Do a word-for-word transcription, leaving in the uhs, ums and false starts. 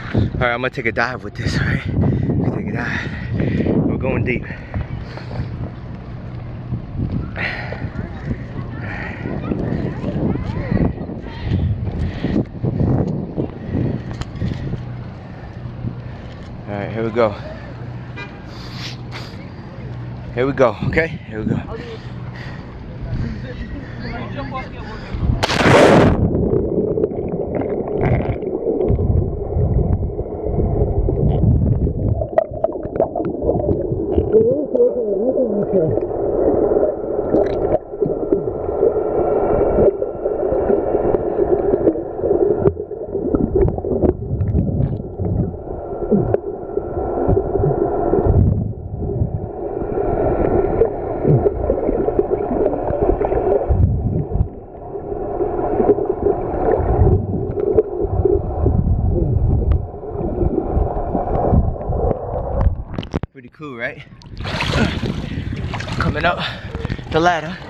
All right, I'm gonna take a dive with this, all right? Let's take a dive. We're going deep. All right, here we go. Here we go, okay? Here we go. Pretty cool, right? Coming up the ladder.